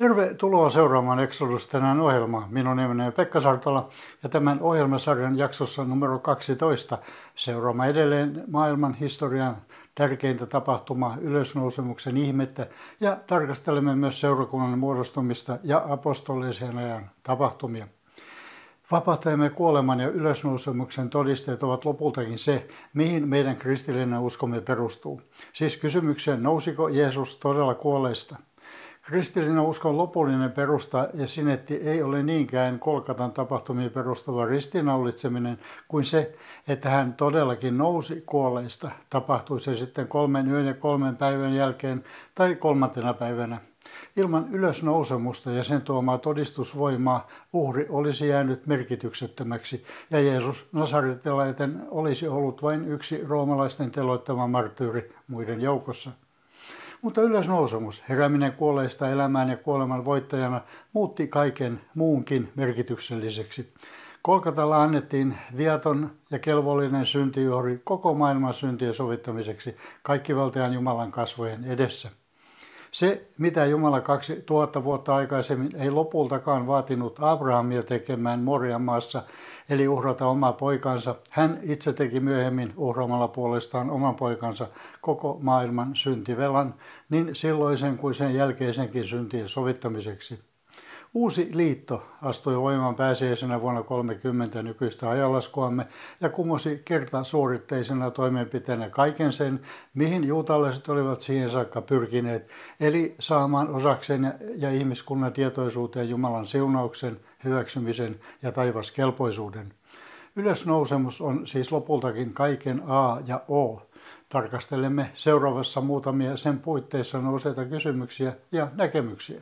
Tervetuloa seuraamaan Exodus tänään ohjelmaa. Minun nimeni on Pekka Sartola ja tämän ohjelmasarjan jaksossa numero 12 seuraamme edelleen maailman historian tärkeintä tapahtumaa, ylösnousemuksen ihmettä, ja tarkastelemme myös seurakunnan muodostumista ja apostolisen ajan tapahtumia. Vapahtajamme kuoleman ja ylösnousemuksen todisteet ovat lopultakin se, mihin meidän kristillinen uskomme perustuu. Siis kysymykseen, nousiko Jeesus todella kuolleista? Kristillinen uskon lopullinen perusta ja sinetti ei ole niinkään Golgatan tapahtumiin perustuva ristiinnaulitseminen kuin se, että hän todellakin nousi kuolleista, tapahtui se sitten 3 yön ja 3 päivän jälkeen tai 3. päivänä. Ilman ylösnousemusta ja sen tuomaa todistusvoimaa uhri olisi jäänyt merkityksettömäksi ja Jeesus Nasaretilainen olisi ollut vain yksi roomalaisten teloittama marttyyri muiden joukossa. Mutta ylösnousemus, herääminen kuolleista elämään ja kuoleman voittajana, muutti kaiken muunkin merkitykselliseksi. Golgatalla annettiin viaton ja kelvollinen syntijuhri koko maailman syntien sovittamiseksi kaikkivaltajan Jumalan kasvojen edessä. Se, mitä Jumala 2000 vuotta aikaisemmin ei lopultakaan vaatinut Abrahamia tekemään Morian maassa, eli uhrata omaa poikansa, hän itse teki myöhemmin uhraamalla puolestaan oman poikansa koko maailman syntivelan, niin silloisen kuin sen jälkeisenkin syntien sovittamiseksi. Uusi liitto astui voimaan pääsiäisenä vuonna 30 nykyistä ajanlaskuamme ja kumosi kertasuoritteisena toimenpiteenä kaiken sen, mihin juutalaiset olivat siihen saakka pyrkineet, eli saamaan osakseen ja ihmiskunnan tietoisuuteen Jumalan siunauksen, hyväksymisen ja taivaskelpoisuuden. Ylösnousemus on siis lopultakin kaiken A ja O. Tarkastelemme seuraavassa muutamia sen puitteissa nousseita kysymyksiä ja näkemyksiä.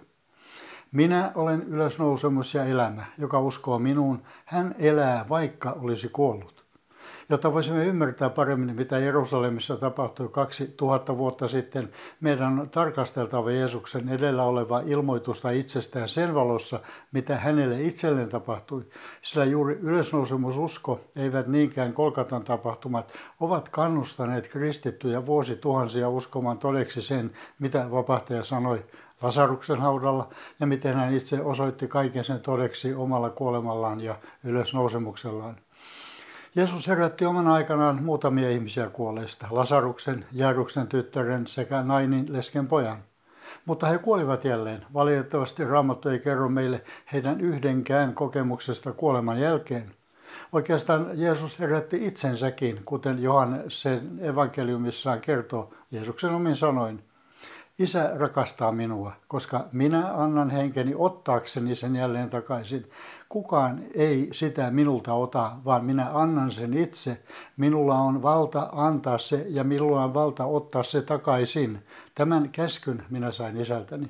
Minä olen ylösnousemus ja elämä, joka uskoo minuun, hän elää vaikka olisi kuollut. Jotta voisimme ymmärtää paremmin, mitä Jerusalemissa tapahtui 2000 vuotta sitten, meidän on tarkasteltava Jeesuksen edellä olevaa ilmoitusta itsestään sen valossa, mitä hänelle itselleen tapahtui. Sillä juuri ylösnousemususko, eivät niinkään Golgatan tapahtumat, ovat kannustaneet kristittyjä vuosituhansia uskomaan todeksi sen, mitä vapahtaja sanoi Lasaruksen haudalla ja miten hän itse osoitti kaiken sen todeksi omalla kuolemallaan ja ylösnousemuksellaan. Jeesus herätti omana aikanaan muutamia ihmisiä kuolleista, Lasaruksen, Jairuksen tyttären sekä Nainin lesken pojan. Mutta he kuolivat jälleen. Valitettavasti Raamattu ei kerro meille heidän yhdenkään kokemuksesta kuoleman jälkeen. Oikeastaan Jeesus herätti itsensäkin, kuten Johannes sen evankeliumissaan kertoo Jeesuksen omin sanoin. Isä rakastaa minua, koska minä annan henkeni ottaakseni sen jälleen takaisin. Kukaan ei sitä minulta ota, vaan minä annan sen itse. Minulla on valta antaa se ja minulla on valta ottaa se takaisin. Tämän käskyn minä sain isältäni.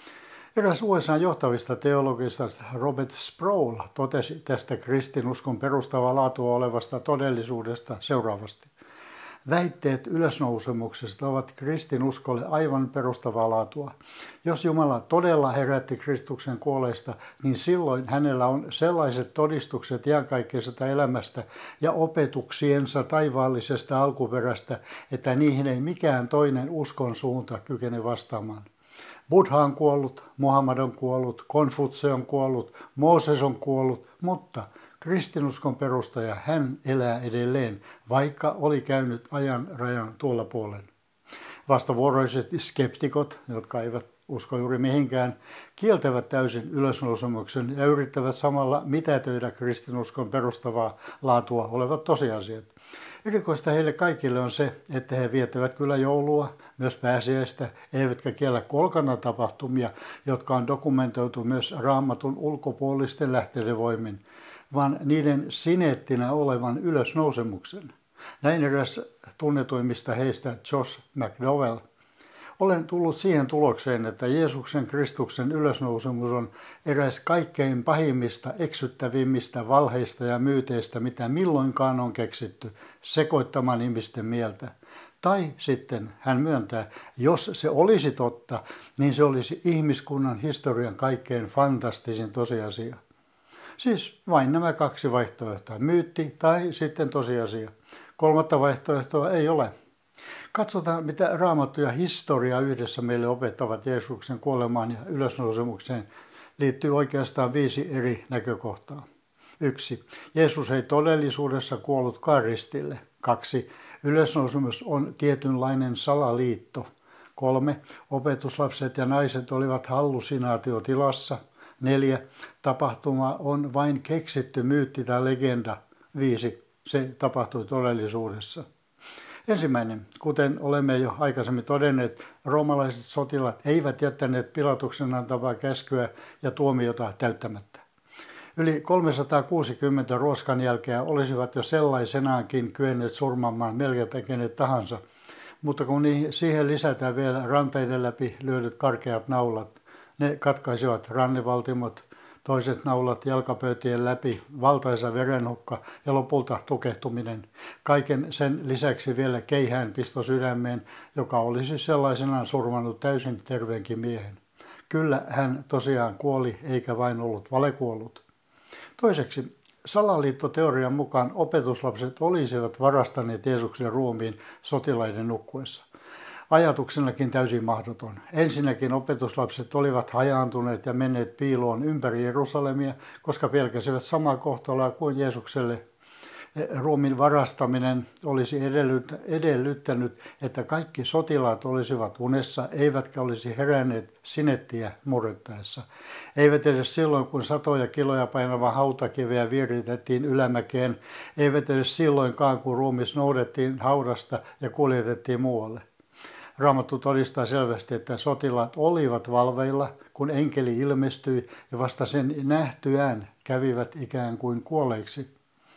Eräs USA:n johtavista teologista Robert Sproul totesi tästä kristinuskon perustavaa laatua olevasta todellisuudesta seuraavasti. Väitteet ylösnousemuksesta ovat kristinuskolle aivan perustavaa laatua. Jos Jumala todella herätti Kristuksen kuolleista, niin silloin hänellä on sellaiset todistukset iankaikkisesta elämästä ja opetuksiensa taivaallisesta alkuperästä, että niihin ei mikään toinen uskon suunta kykene vastaamaan. Buddha on kuollut, Muhammad on kuollut, Konfutse on kuollut, Mooses on kuollut, mutta kristinuskon perustaja, hän elää edelleen, vaikka oli käynyt ajan rajan tuolla puolen. Vastavuoroiset skeptikot, jotka eivät usko juuri mihinkään, kieltävät täysin ylösnousemuksen ja yrittävät samalla mitätöidä kristinuskon perustavaa laatua olevat tosiasiat. Erikoista heille kaikille on se, että he viettävät kyllä joulua, myös pääsiäistä, eivätkä kiellä Golgatan tapahtumia, jotka on dokumentoitu myös Raamatun ulkopuolisten lähteiden voimin, vaan niiden sineettinä olevan ylösnousemuksen. Näin eräs tunnetuimmista heistä Josh McDowell. Olen tullut siihen tulokseen, että Jeesuksen Kristuksen ylösnousemus on eräs kaikkein pahimmista, eksyttävimmistä valheista ja myyteistä, mitä milloinkaan on keksitty, sekoittamaan ihmisten mieltä. Tai sitten hän myöntää, jos se olisi totta, niin se olisi ihmiskunnan historian kaikkein fantastisin tosiasia. Siis vain nämä kaksi vaihtoehtoa, myytti tai sitten tosiasia. Kolmatta vaihtoehtoa ei ole. Katsotaan, mitä Raamattu ja historia yhdessä meille opettavat Jeesuksen kuolemaan ja ylösnousemukseen. Liittyy oikeastaan 5 eri näkökohtaa. 1. Jeesus ei todellisuudessa kuollutkaan ristille. 2. Ylösnousemus on tietynlainen salaliitto. 3. Opetuslapset ja naiset olivat hallusinaatiotilassa. 4. Tapahtuma on vain keksitty myytti tai legenda. 5. Se tapahtui todellisuudessa. Ensimmäinen, kuten olemme jo aikaisemmin todenneet, roomalaiset sotilaat eivät jättäneet Pilatuksen antamaa käskyä ja tuomiota täyttämättä. Yli 360 ruoskan jälkeä olisivat jo sellaisenaankin kyenneet surmaamaan melkein kenet tahansa, mutta kun siihen lisätään vielä ranteiden läpi lyödyt karkeat naulat, ne katkaisivat rannevaltimot, toiset naulat jalkapöytien läpi, valtaisa verenhukka ja lopulta tukehtuminen. Kaiken sen lisäksi vielä keihäänpisto sydämeen, joka olisi sellaisenaan surmannut täysin terveenkin miehen. Kyllä hän tosiaan kuoli, eikä vain ollut valekuollut. Toiseksi, salaliittoteorian mukaan opetuslapset olisivat varastaneet Jeesuksen ruumiin sotilaiden nukkuessa. Ajatuksenakin täysin mahdoton. Ensinnäkin opetuslapset olivat hajaantuneet ja menneet piiloon ympäri Jerusalemia, koska pelkäsivät samaa kohtaloa kuin Jeesukselle. Ruumiin varastaminen olisi edellyttänyt, että kaikki sotilaat olisivat unessa, eivätkä olisi heränneet sinettiä murrettaessa. Eivät edes silloin, kun satoja kiloja painava hautakiveä vieritettiin ylämäkeen, eivät edes silloinkaan, kun ruumis noudettiin haudasta ja kuljetettiin muualle. Raamattu todistaa selvästi, että sotilaat olivat valveilla, kun enkeli ilmestyi ja vasta sen nähtyään kävivät ikään kuin kuolleiksi.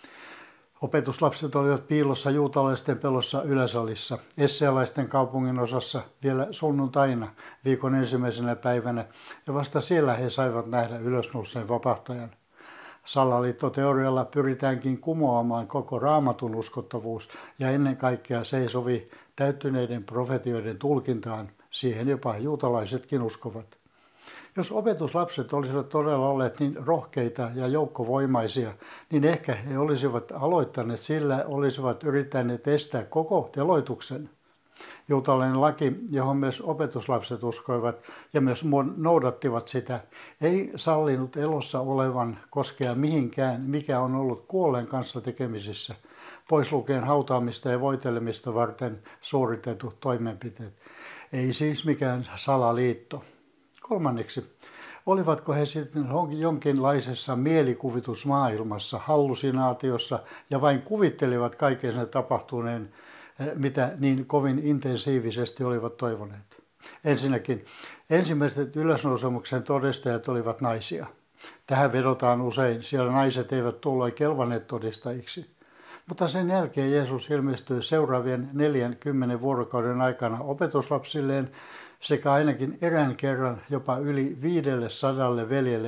Opetuslapset olivat piilossa juutalaisten pelossa yläsalissa, essealaisten kaupungin osassa vielä sunnuntaina viikon ensimmäisenä päivänä, ja vasta siellä he saivat nähdä ylösnouseen vapahtajan. Salaliittoteorialla pyritäänkin kumoamaan koko Raamatun uskottavuus, ja ennen kaikkea se ei sovi täyttyneiden profetioiden tulkintaan, siihen jopa juutalaisetkin uskovat. Jos opetuslapset olisivat todella olleet niin rohkeita ja joukkovoimaisia, niin ehkä he olisivat aloittaneet sillä, olisivat yrittäneet estää koko teloituksen. Juutalainen laki, johon myös opetuslapset uskoivat ja myös noudattivat sitä, ei sallinut elossa olevan koskea mihinkään, mikä on ollut kuolleen kanssa tekemisissä, pois lukien hautaamista ja voitelemista varten suoritetut toimenpiteet. Ei siis mikään salaliitto. Kolmanneksi, olivatko he sitten jonkinlaisessa mielikuvitusmaailmassa, hallusinaatiossa ja vain kuvittelivat kaiken sen tapahtuneen, mitä niin kovin intensiivisesti olivat toivoneet. Ensinnäkin, ensimmäiset ylösnousemuksen todistajat olivat naisia. Tähän vedotaan usein, siellä naiset eivät tulleet kelvanneet todistajiksi. Mutta sen jälkeen Jeesus ilmestyi seuraavien 40 vuorokauden aikana opetuslapsilleen sekä ainakin erään kerran jopa yli 500 veljelle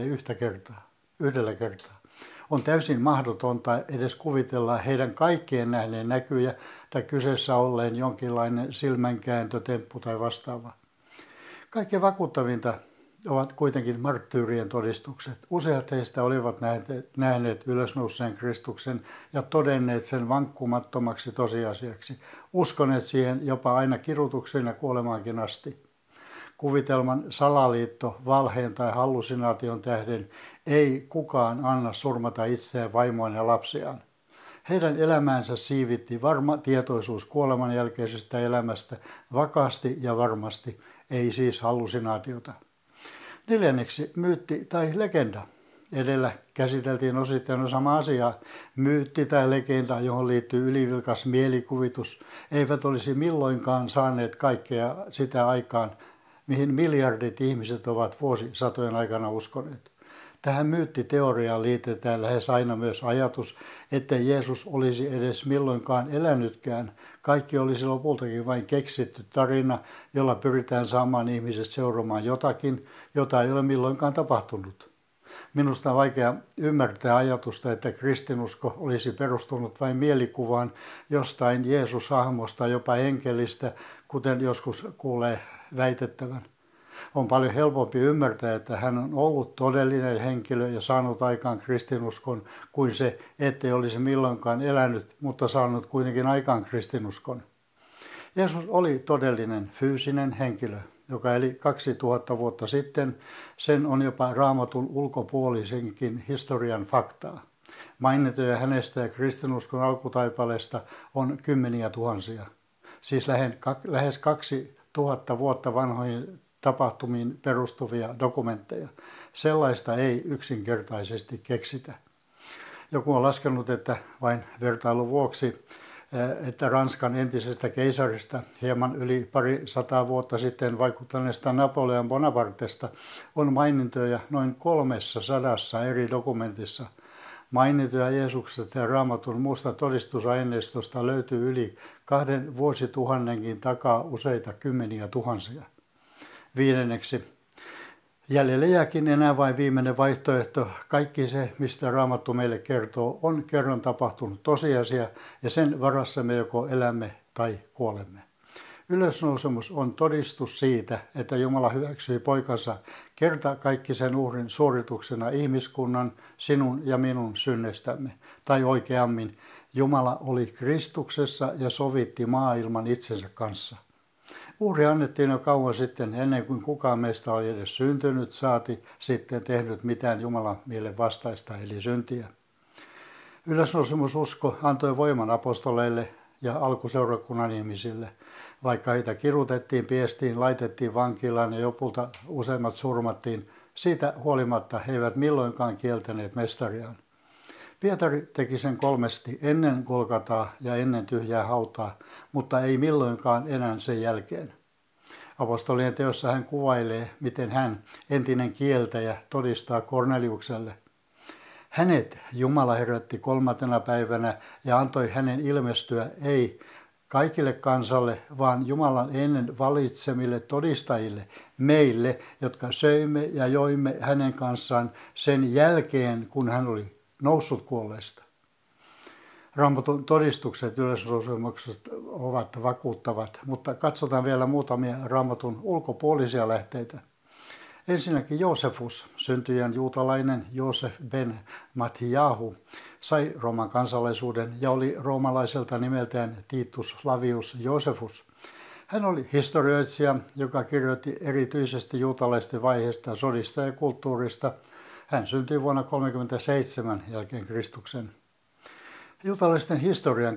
yhdellä kertaa. On täysin mahdotonta edes kuvitella heidän kaikkien nähneen näkyjä tai kyseessä olleen jonkinlainen silmänkääntötemppu tai vastaava. Kaikkein vakuuttavinta ovat kuitenkin marttyyrien todistukset. Useat heistä olivat nähneet ylösnouseen Kristuksen ja todenneet sen vankkumattomaksi tosiasiaksi, uskoneet siihen jopa aina kidutukseen ja kuolemaankin asti. Kuvitelman salaliitto, valheen tai hallusinaation tähden ei kukaan anna surmata itseään, vaimoaan ja lapsiaan. Heidän elämäänsä siivitti varma tietoisuus kuoleman jälkeisestä elämästä vakaasti ja varmasti, ei siis hallusinaatiota. Neljänneksi, myytti tai legenda. Edellä käsiteltiin osittain samaa asiaa. Myytti tai legenda, johon liittyy ylivilkas mielikuvitus, eivät olisi milloinkaan saaneet kaikkea sitä aikaan, mihin miljardit ihmiset ovat vuosisatojen aikana uskoneet. Tähän myyttiteoriaan liitetään lähes aina myös ajatus, ettei Jeesus olisi edes milloinkaan elänytkään. Kaikki olisi lopultakin vain keksitty tarina, jolla pyritään saamaan ihmiset seuraamaan jotakin, jota ei ole milloinkaan tapahtunut. Minusta on vaikea ymmärtää ajatusta, että kristinusko olisi perustunut vain mielikuvaan jostain Jeesus-hahmosta, jopa enkelistä, kuten joskus kuulee väitettävän. On paljon helpompi ymmärtää, että hän on ollut todellinen henkilö ja saanut aikaan kristinuskon, kuin se, ettei olisi milloinkaan elänyt, mutta saanut kuitenkin aikaan kristinuskon. Jeesus oli todellinen fyysinen henkilö, joka eli 2000 vuotta sitten. Sen on jopa Raamatun ulkopuolisenkin historian faktaa. Mainintoja hänestä ja kristinuskon alkutaipaleesta on kymmeniä tuhansia. Siis lähes 2000 vuotta vanhoihin tapahtumiin perustuvia dokumentteja. Sellaista ei yksinkertaisesti keksitä. Joku on laskenut, että vain vertailun vuoksi, että Ranskan entisestä keisarista hieman yli 200 vuotta sitten vaikuttaneesta Napoleon Bonapartesta on mainintoja noin 300 eri dokumentissa. Mainintoja Jeesuksesta ja Raamatun muusta todistusaineistosta löytyy yli 2 vuosituhannenkin takaa useita kymmeniä tuhansia. Viidenneksi, jäljelle jääkin enää vain viimeinen vaihtoehto. Kaikki se, mistä Raamattu meille kertoo, on kerran tapahtunut tosiasia ja sen varassa me joko elämme tai kuolemme. Ylösnousemus on todistus siitä, että Jumala hyväksyi poikansa kertakaikkisen uhrin suorituksena ihmiskunnan, sinun ja minun synnestämme. Tai oikeammin, Jumala oli Kristuksessa ja sovitti maailman itsensä kanssa. Uhri annettiin jo kauan sitten, ennen kuin kukaan meistä oli edes syntynyt, saati sitten tehnyt mitään Jumalan mielen vastaista eli syntiä. Ylösnousemususko antoi voiman apostoleille ja alkuseurakunnan ihmisille. Vaikka heitä kirutettiin, piestiin, laitettiin vankilaan ja lopulta useimmat surmattiin, siitä huolimatta he eivät milloinkaan kieltäneet mestariaan. Pietari teki sen 3 ennen Golgataa ja ennen tyhjää hautaa, mutta ei milloinkaan enää sen jälkeen. Apostolien teossa hän kuvailee, miten hän, entinen kieltäjä, todistaa Korneliukselle. Hänet Jumala herätti 3. päivänä ja antoi hänen ilmestyä ei kaikille kansalle, vaan Jumalan ennen valitsemille todistajille, meille, jotka söimme ja joimme hänen kanssaan sen jälkeen, kun hän oli noussut kuolleista. Raamatun todistukset ylösnousemuksesta ovat vakuuttavat, mutta katsotaan vielä muutamia Raamatun ulkopuolisia lähteitä. Ensinnäkin Joosefus, syntyjän juutalainen Joosef ben Mattijahu, sai Rooman kansalaisuuden ja oli roomalaiselta nimeltään Titus Flavius Josephus. Hän oli historioitsija, joka kirjoitti erityisesti juutalaisten vaiheista, sodista ja kulttuurista. Hän syntyi vuonna 37 jälkeen Kristuksen. Juutalaisten historian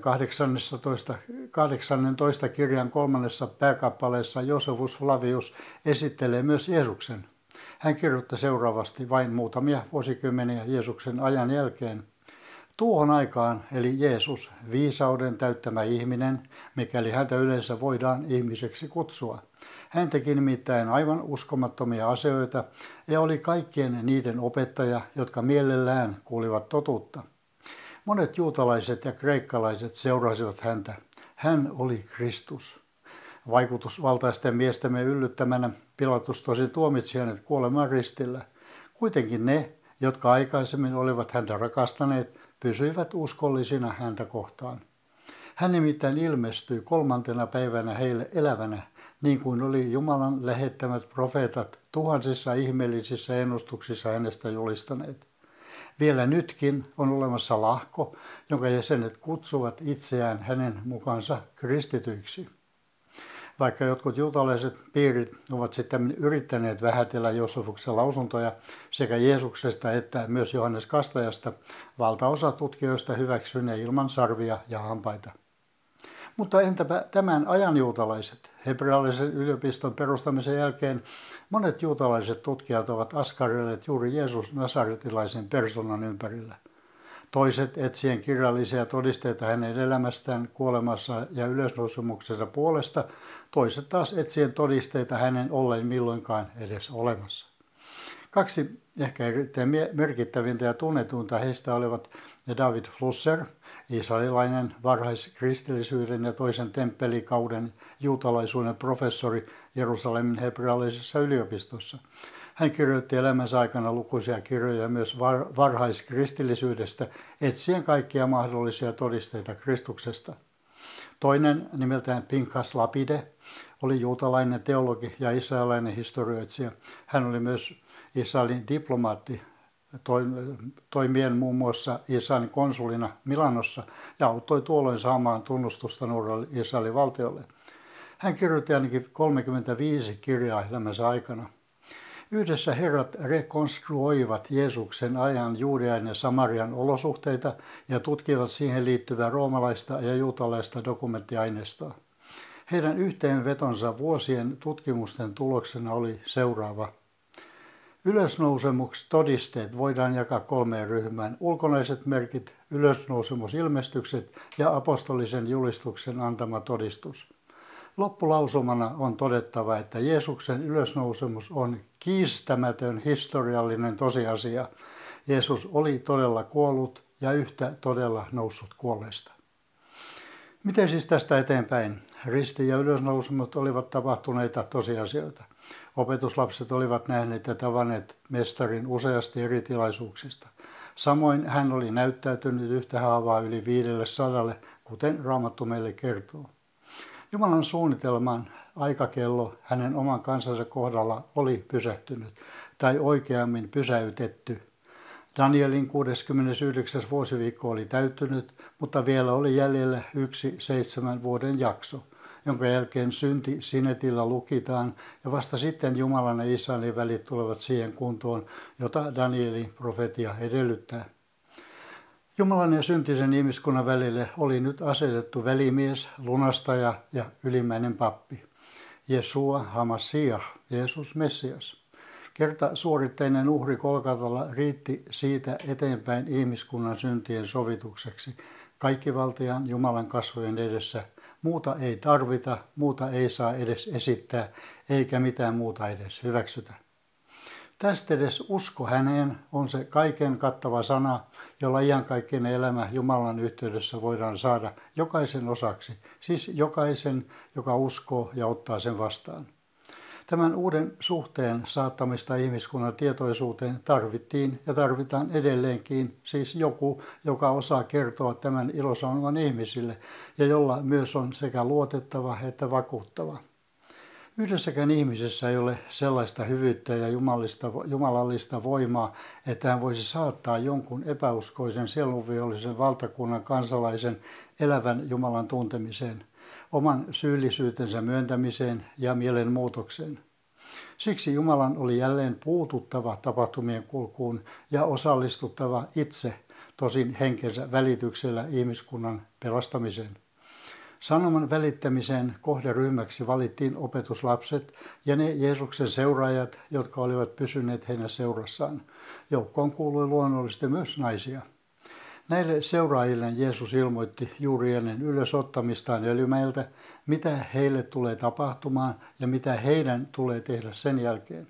18 kirjan 3. pääkappaleessa Josephus Flavius esittelee myös Jeesuksen. Hän kirjoitti seuraavasti vain muutamia vuosikymmeniä Jeesuksen ajan jälkeen. Tuohon aikaan, eli Jeesus, viisauden täyttämä ihminen, mikäli häntä yleensä voidaan ihmiseksi kutsua. Hän teki nimittäin aivan uskomattomia asioita ja oli kaikkien niiden opettaja, jotka mielellään kuulivat totuutta. Monet juutalaiset ja kreikkalaiset seurasivat häntä. Hän oli Kristus. Vaikutusvaltaisten miestemme yllyttämänä Pilatus tosin tuomitsi hänet kuolemaan ristillä. Kuitenkin ne, jotka aikaisemmin olivat häntä rakastaneet, pysyivät uskollisina häntä kohtaan. Hän nimittäin ilmestyi 3. päivänä heille elävänä, niin kuin oli Jumalan lähettämät profeetat tuhansissa ihmeellisissä ennustuksissa hänestä julistaneet. Vielä nytkin on olemassa lahko, jonka jäsenet kutsuvat itseään hänen mukaansa kristityiksi. Vaikka jotkut juutalaiset piirit ovat sitten yrittäneet vähätellä Joosefuksen lausuntoja sekä Jeesuksesta että myös Johannes Kastajasta, valtaosa tutkijoista hyväksyy ne ilman sarvia ja hampaita. Mutta entäpä tämän ajan juutalaiset? Hebrealaisen yliopiston perustamisen jälkeen monet juutalaiset tutkijat ovat askarrelleet juuri Jeesus nasaretilaisen persoonan ympärillä. Toiset etsien kirjallisia todisteita hänen elämästään, kuolemassa ja ylösnousemuksensa puolesta, toiset taas etsien todisteita hänen ollen milloinkaan edes olemassa. 2 ehkä erittäin merkittävintä ja tunnetuinta heistä olivat David Flusser, israelilainen varhaiskristillisyyden ja toisen temppelikauden juutalaisuuden professori Jerusalemin hebrealaisessa yliopistossa. Hän kirjoitti elämänsä aikana lukuisia kirjoja myös varhaiskristillisyydestä, etsien kaikkia mahdollisia todisteita Kristuksesta. Toinen, nimeltään Pinchas Lapide, oli juutalainen teologi ja israelilainen historioitsija. Hän oli myös Israelin diplomaatti, toimien muun muassa Israelin konsulina Milanossa ja auttoi tuolloin saamaan tunnustusta nuorelle Israelin valtiolle. Hän kirjoitti ainakin 35 kirjaa elämänsä aikana. Yhdessä herrat rekonstruoivat Jeesuksen ajan Juudean ja Samarian olosuhteita ja tutkivat siihen liittyvää roomalaista ja juutalaista dokumenttiaineistoa. Heidän yhteenvetonsa vuosien tutkimusten tuloksena oli seuraava. Ylösnousemustodisteet voidaan jakaa 3 ryhmään: ulkonaiset merkit, ylösnousemusilmestykset ja apostolisen julistuksen antama todistus. Loppulausumana on todettava, että Jeesuksen ylösnousemus on kiistämätön historiallinen tosiasia. Jeesus oli todella kuollut ja yhtä todella noussut kuolleista. Miten siis tästä eteenpäin? Risti- ja ylösnousemut olivat tapahtuneita tosiasioita. Opetuslapset olivat nähneet ja tavanneet mestarin useasti eri tilaisuuksista. Samoin hän oli näyttäytynyt yhtä haavaa yli 500, kuten Raamattu meille kertoo. Jumalan suunnitelman aikakello hänen oman kansansa kohdalla oli pysähtynyt, tai oikeammin pysäytetty. Danielin 69. vuosiviikko oli täyttynyt, mutta vielä oli jäljellä yksi 7 vuoden jakso, jonka jälkeen synti sinetillä lukitaan ja vasta sitten Jumalan ja Israelin välit tulevat siihen kuntoon, jota Danielin profetia edellyttää. Jumalan ja syntisen ihmiskunnan välille oli nyt asetettu välimies, lunastaja ja ylimmäinen pappi. Jesua HaMashiach, Jeesus Messias. Kertasuoritteinen uhri Golgatalla riitti siitä eteenpäin ihmiskunnan syntien sovitukseksi kaikkivaltiaan Jumalan kasvojen edessä. Muuta ei tarvita, muuta ei saa edes esittää, eikä mitään muuta edes hyväksytä. Tästä edes usko häneen on se kaiken kattava sana, jolla iankaikkinen elämä Jumalan yhteydessä voidaan saada jokaisen osaksi, siis jokaisen, joka uskoo ja ottaa sen vastaan. Tämän uuden suhteen saattamista ihmiskunnan tietoisuuteen tarvittiin ja tarvitaan edelleenkin, siis joku, joka osaa kertoa tämän ilosanoman ihmisille ja jolla myös on sekä luotettava että vakuuttava. Yhdessäkään ihmisessä ei ole sellaista hyvyyttä ja jumalallista voimaa, että hän voisi saattaa jonkun epäuskoisen sielunvihollisen valtakunnan kansalaisen elävän Jumalan tuntemiseen, oman syyllisyytensä myöntämiseen ja mielenmuutokseen. Siksi Jumalan oli jälleen puututtava tapahtumien kulkuun ja osallistuttava itse, tosin henkensä välityksellä ihmiskunnan pelastamiseen. Sanoman välittämisen kohderyhmäksi valittiin opetuslapset ja ne Jeesuksen seuraajat, jotka olivat pysyneet heidän seurassaan. Joukkoon kuului luonnollisesti myös naisia. Näille seuraajille Jeesus ilmoitti juuri ennen ylösottamistaan Öljymäeltä, mitä heille tulee tapahtumaan ja mitä heidän tulee tehdä sen jälkeen.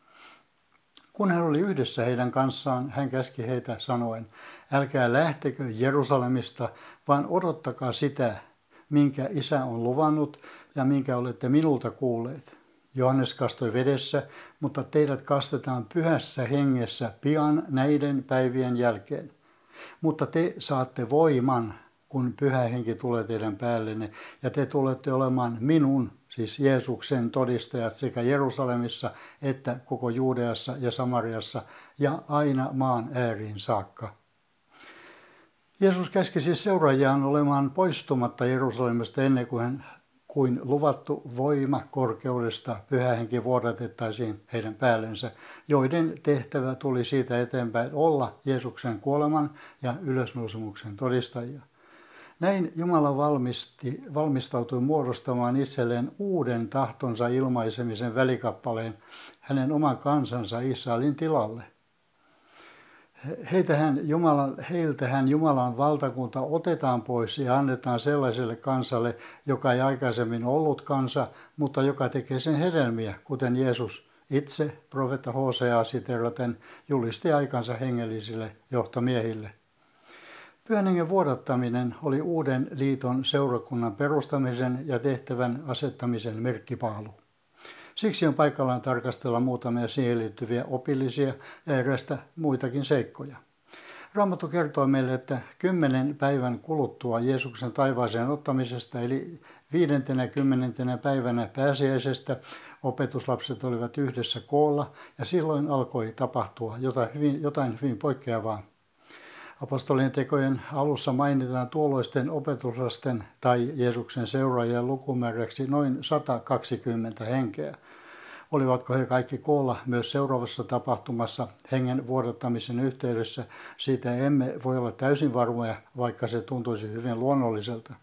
Kun hän oli yhdessä heidän kanssaan, hän käski heitä sanoen, älkää lähtekö Jerusalemista, vaan odottakaa sitä, minkä Isä on luvannut ja minkä olette minulta kuulleet. Johannes kastoi vedessä, mutta teidät kastetaan pyhässä hengessä pian näiden päivien jälkeen. Mutta te saatte voiman, kun Pyhä Henki tulee teidän päällenne, ja te tulette olemaan minun, siis Jeesuksen todistajat sekä Jerusalemissa että koko Juudeassa ja Samariassa ja aina maan ääriin saakka. Jeesus käski siis seuraajiaan olemaan poistumatta Jerusalemista ennen kuin luvattu voima korkeudesta Pyhä Henki vuodatettaisiin heidän päällensä, joiden tehtävä tuli siitä eteenpäin olla Jeesuksen kuoleman ja ylösnousemuksen todistajia. Näin Jumala valmistautui muodostamaan itselleen uuden tahtonsa ilmaisemisen välikappaleen hänen oman kansansa Israelin tilalle. Heiltähän Jumalan valtakunta otetaan pois ja annetaan sellaiselle kansalle, joka ei aikaisemmin ollut kansa, mutta joka tekee sen hedelmiä, kuten Jeesus itse profeetta Hoseaa siteraten julisti aikansa hengellisille johtomiehille. Pyhän Hengen vuodattaminen oli uuden liiton seurakunnan perustamisen ja tehtävän asettamisen merkkipaalu. Siksi on paikallaan tarkastella muutamia siihen liittyviä opillisia ja erästä muitakin seikkoja. Raamattu kertoo meille, että 10 päivän kuluttua Jeesuksen taivaaseen ottamisesta, eli 50. päivänä pääsiäisestä, opetuslapset olivat yhdessä koolla ja silloin alkoi tapahtua jotain hyvin poikkeavaa. Apostolien tekojen alussa mainitaan tuolloisten opetuslasten tai Jeesuksen seuraajien lukumääräksi noin 120 henkeä. Olivatko he kaikki koolla myös seuraavassa tapahtumassa hengen vuodattamisen yhteydessä, siitä emme voi olla täysin varmoja, vaikka se tuntuisi hyvin luonnolliselta.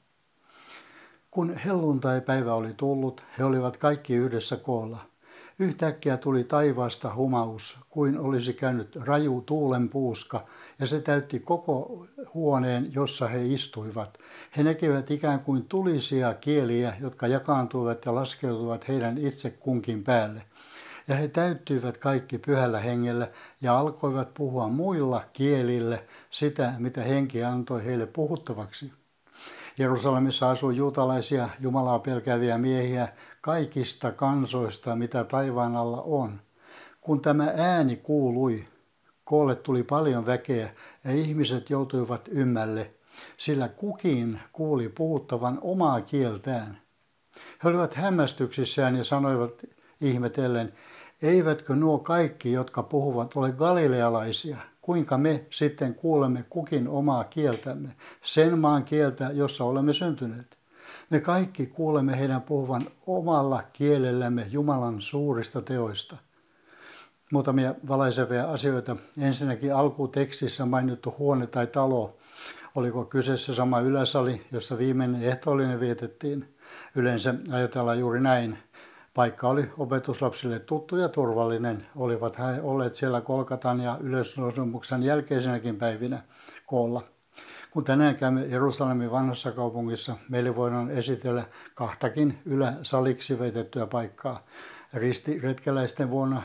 Kun helluntai-päivä oli tullut, he olivat kaikki yhdessä koolla. Yhtäkkiä tuli taivaasta humaus, kuin olisi käynyt raju tuulenpuuska, ja se täytti koko huoneen, jossa he istuivat. He näkivät ikään kuin tulisia kieliä, jotka jakaantuivat ja laskeutuivat heidän itse kunkin päälle. Ja he täyttyivät kaikki pyhällä hengellä ja alkoivat puhua muilla kielillä sitä, mitä henki antoi heille puhuttavaksi. Jerusalemissa asui juutalaisia Jumalaa pelkääviä miehiä kaikista kansoista, mitä taivaan alla on. Kun tämä ääni kuului, koolle tuli paljon väkeä ja ihmiset joutuivat ymmälle, sillä kukin kuuli puhuttavan omaa kieltään. He olivat hämmästyksissään ja sanoivat ihmetellen, eivätkö nuo kaikki, jotka puhuvat, ole galilealaisia? Kuinka me sitten kuulemme kukin omaa kieltämme, sen maan kieltä, jossa olemme syntyneet? Me kaikki kuulemme heidän puhuvan omalla kielellämme Jumalan suurista teoista. Muutamia valaisevia asioita. Ensinnäkin alkutekstissä mainittu huone tai talo. Oliko kyseessä sama yläsali, jossa viimeinen ehtoollinen vietettiin? Yleensä ajatellaan juuri näin. Paikka oli opetuslapsille tuttu ja turvallinen. Olivat he olleet siellä Golgatan ja ylösnousemuksen jälkeisenäkin päivinä koolla. Kun tänään käymme Jerusalemin vanhassa kaupungissa, meille voidaan esitellä kahtakin yläsaliksi veitettyä paikkaa. Ristiretkeläisten vuonna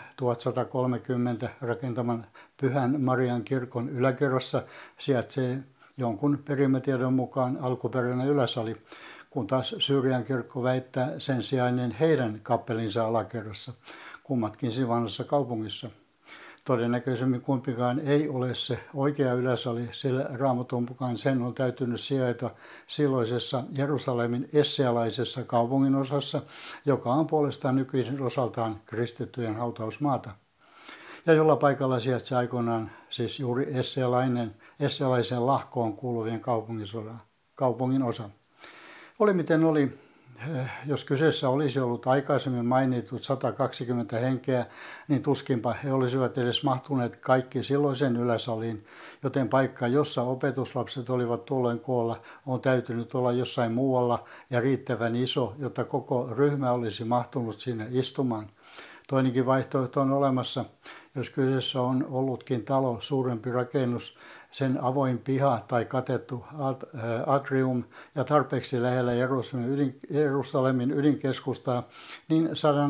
1130 rakentaman Pyhän Marian kirkon yläkerrassa sijaitsee jonkun perimätiedon mukaan alkuperäinen yläsali, kun taas Syyrian kirkko väittää sen sijainen heidän kappelinsa alakerrassa, kummatkin siinä vanhassa kaupungissa. Todennäköisemmin kumpikaan ei ole se oikea yläsali, sillä Raamatun mukaan sen on täytynyt sijaita silloisessa Jerusalemin essealaisessa kaupunginosassa, joka on puolestaan nykyisin osaltaan kristittyjen hautausmaata. Ja jolla paikalla sijaitsi aikoinaan siis juuri essealaisen lahkoon kuuluvien kaupungin osa. Oli miten oli, jos kyseessä olisi ollut aikaisemmin mainitut 120 henkeä, niin tuskinpa he olisivat edes mahtuneet kaikki silloisen yläsaliin, joten paikka, jossa opetuslapset olivat tuolloin koolla, on täytynyt olla jossain muualla ja riittävän iso, jotta koko ryhmä olisi mahtunut sinne istumaan. Toinenkin vaihtoehto on olemassa, jos kyseessä on ollutkin talo, suurempi rakennus, sen avoin piha tai katettu atrium ja tarpeeksi lähellä Jerusalemin ydinkeskustaa, niin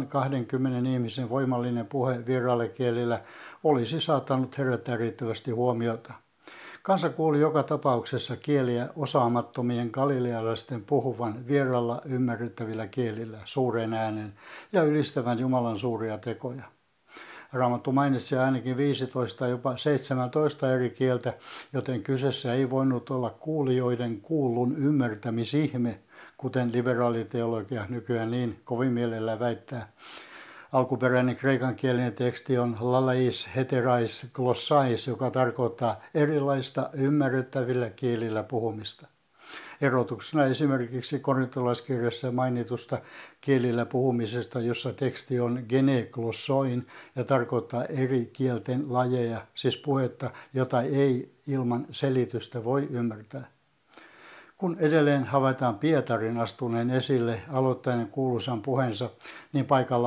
120 ihmisen voimallinen puhe vieraalla kielillä olisi saattanut herättää riittävästi huomiota. Kansa kuuli joka tapauksessa kieliä osaamattomien galilealaisten puhuvan vieraalla ymmärrettävillä kielillä suuren äänen ja ylistävän Jumalan suuria tekoja. Raamattu mainitsi ainakin 15, jopa 17 eri kieltä, joten kyseessä ei voinut olla kuulijoiden kuullun ymmärtämisihme, kuten liberaaliteologia nykyään niin kovin mielellä väittää. Alkuperäinen kreikankielinen teksti on lalais heterais glossais, joka tarkoittaa erilaista ymmärrettävillä kielillä puhumista. Erotuksena esimerkiksi korintolaiskirjassa mainitusta kielillä puhumisesta, jossa teksti on geneglossoin ja tarkoittaa eri kielten lajeja, siis puhetta, jota ei ilman selitystä voi ymmärtää. Kun edelleen havaitaan Pietarin astuneen esille aloittainen kuuluisan puheensa, niin paikan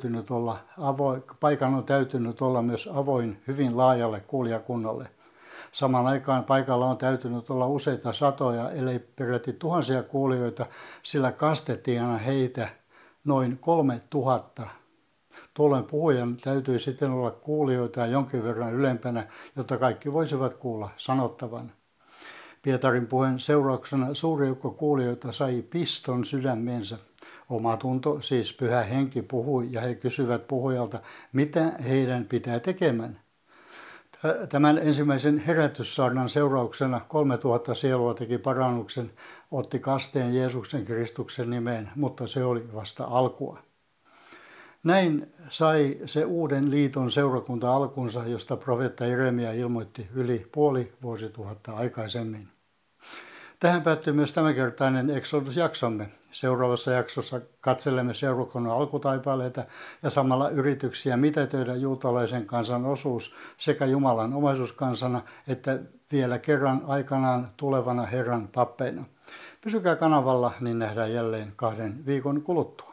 on täytynyt olla myös avoin hyvin laajalle kuulijakunnalle. Samaan aikaan paikalla on täytynyt olla useita satoja, ellei peräti tuhansia kuulijoita, sillä kastettiin aina heitä noin 3000. Tuolloin puhujan täytyi sitten olla kuulijoita jonkin verran ylempänä, jotta kaikki voisivat kuulla sanottavan. Pietarin puheen seurauksena suuri joukko kuulijoita sai piston sydämeensä. Omatunto, siis pyhä henki, puhui ja he kysyvät puhujalta, mitä heidän pitää tekemään. Tämän ensimmäisen herätyssaarnan seurauksena 3000 sielua teki parannuksen, otti kasteen Jeesuksen Kristuksen nimeen, mutta se oli vasta alkua. Näin sai se uuden liiton seurakunta alkunsa, josta profeetta Jeremia ilmoitti yli puoli vuosituhatta aikaisemmin. Tähän päättyy myös tämänkertainen Exodus-jaksomme. Seuraavassa jaksossa katselemme seurakunnan alkutaipaleita ja samalla yrityksiä mitätöidä juutalaisen kansan osuus sekä Jumalan omaisuuskansana että vielä kerran aikanaan tulevana Herran pappeina. Pysykää kanavalla, niin nähdään jälleen 2 viikon kuluttua.